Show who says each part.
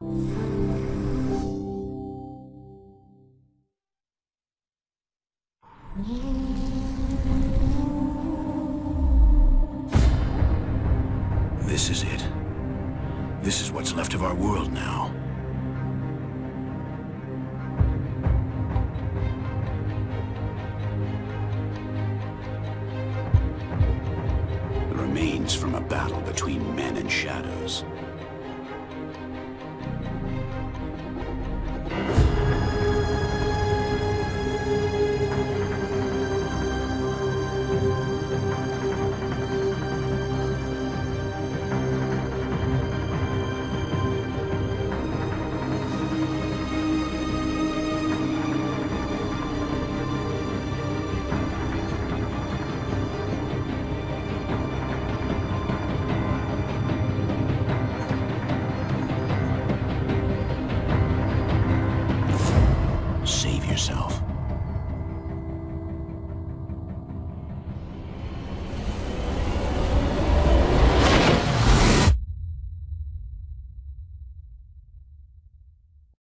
Speaker 1: This is it. This is what's left of our world now. The remains from a battle between men and shadows. Save yourself.